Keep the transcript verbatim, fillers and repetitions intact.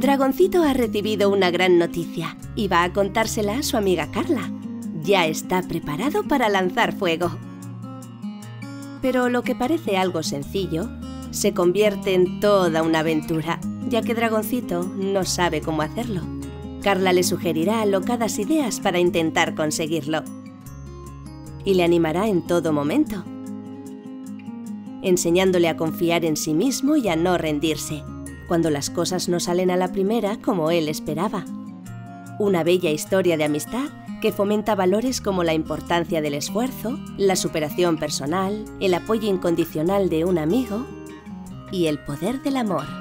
Dragoncito ha recibido una gran noticia y va a contársela a su amiga Carla. Ya está preparado para lanzar fuego. Pero lo que parece algo sencillo se convierte en toda una aventura, ya que Dragoncito no sabe cómo hacerlo. Carla le sugerirá alocadas ideas para intentar conseguirlo. Y le animará en todo momento, enseñándole a confiar en sí mismo y a no rendirse, cuando las cosas no salen a la primera como él esperaba. Una bella historia de amistad que fomenta valores como la importancia del esfuerzo, la superación personal, el apoyo incondicional de un amigo y el poder del amor.